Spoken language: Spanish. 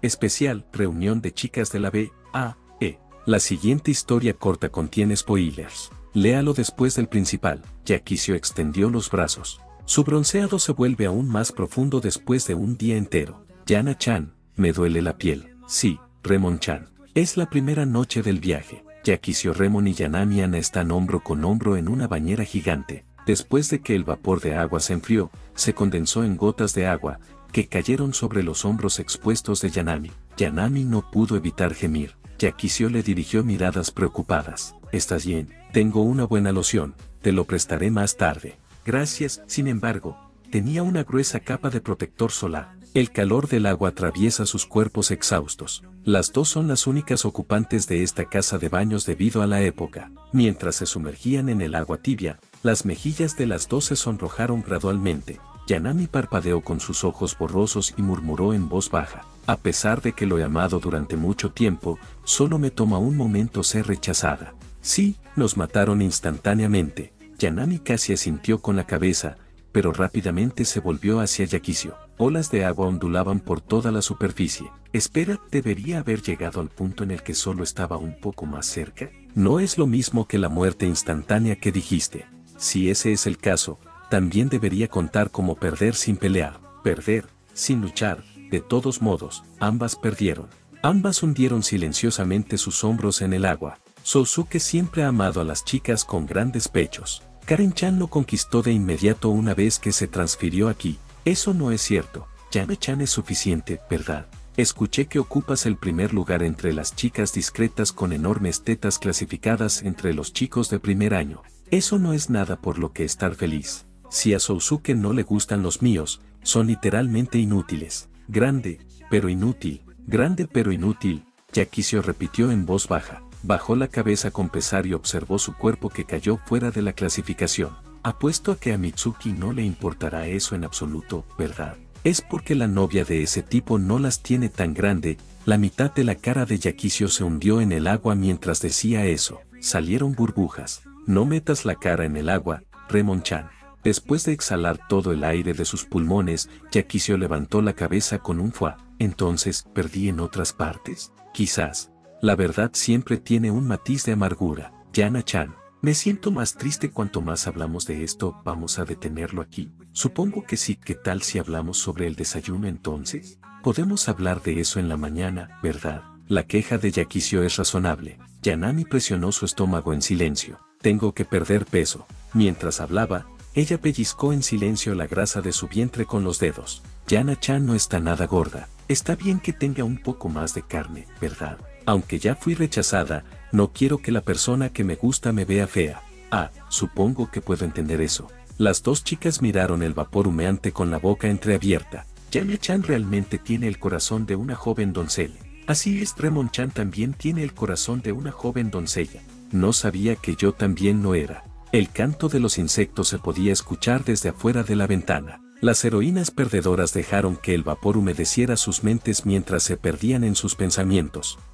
Especial, reunión de chicas de la B.A.E. La siguiente historia corta contiene spoilers. Léalo después del principal. Yakizo extendió los brazos. Su bronceado se vuelve aún más profundo después de un día entero. Yana-chan, me duele la piel. Sí, Remon-chan. Es la primera noche del viaje. Yakizo, Remon y Yanami-ana están hombro con hombro en una bañera gigante. Después de que el vapor de agua se enfrió, se condensó en gotas de agua, que cayeron sobre los hombros expuestos de Yanami. Yanami no pudo evitar gemir. Yakizo le dirigió miradas preocupadas. ¿Estás bien? Tengo una buena loción, te lo prestaré más tarde. Gracias. Sin embargo, tenía una gruesa capa de protector solar. El calor del agua atraviesa sus cuerpos exhaustos. Las dos son las únicas ocupantes de esta casa de baños debido a la época. Mientras se sumergían en el agua tibia, las mejillas de las dos se sonrojaron gradualmente. Yanami parpadeó con sus ojos borrosos y murmuró en voz baja. A pesar de que lo he amado durante mucho tiempo, solo me toma un momento ser rechazada. Sí, nos mataron instantáneamente. Yanami casi asintió con la cabeza, pero rápidamente se volvió hacia Yakizo. Olas de agua ondulaban por toda la superficie. Espera, debería haber llegado al punto en el que solo estaba un poco más cerca. No es lo mismo que la muerte instantánea que dijiste. Si ese es el caso, también debería contar como perder sin pelear. Perder, sin luchar. De todos modos, ambas perdieron. Ambas hundieron silenciosamente sus hombros en el agua. Sousuke siempre ha amado a las chicas con grandes pechos. Karen-chan lo conquistó de inmediato una vez que se transfirió aquí. Eso no es cierto. Yame-chan es suficiente, ¿verdad? Escuché que ocupas el primer lugar entre las chicas discretas con enormes tetas clasificadas entre los chicos de primer año. Eso no es nada por lo que estar feliz. Si a Sousuke no le gustan los míos, son literalmente inútiles. Grande, pero inútil. Grande pero inútil. Yakizo repitió en voz baja. Bajó la cabeza con pesar y observó su cuerpo que cayó fuera de la clasificación. Apuesto a que a Mitsuki no le importará eso en absoluto, ¿verdad? Es porque la novia de ese tipo no las tiene tan grande. La mitad de la cara de Yakizo se hundió en el agua mientras decía eso. Salieron burbujas. No metas la cara en el agua, Remon-chan. Después de exhalar todo el aire de sus pulmones, Yakizo levantó la cabeza con un fuá. Entonces, ¿perdí en otras partes? Quizás. La verdad siempre tiene un matiz de amargura. Yana-chan, me siento más triste cuanto más hablamos de esto. ¿Vamos a detenerlo aquí? Supongo que sí. ¿Qué tal si hablamos sobre el desayuno entonces? Podemos hablar de eso en la mañana, ¿verdad? La queja de Yakizo es razonable. Yanami presionó su estómago en silencio. Tengo que perder peso. Mientras hablaba, ella pellizcó en silencio la grasa de su vientre con los dedos. Yana-chan no está nada gorda. Está bien que tenga un poco más de carne, ¿verdad? Aunque ya fui rechazada, no quiero que la persona que me gusta me vea fea. Ah, supongo que puedo entender eso. Las dos chicas miraron el vapor humeante con la boca entreabierta. Yana-chan realmente tiene el corazón de una joven doncella. Así es, Remon-chan también tiene el corazón de una joven doncella. No sabía que yo también lo era. El canto de los insectos se podía escuchar desde afuera de la ventana. Las heroínas perdedoras dejaron que el vapor humedeciera sus mentes mientras se perdían en sus pensamientos.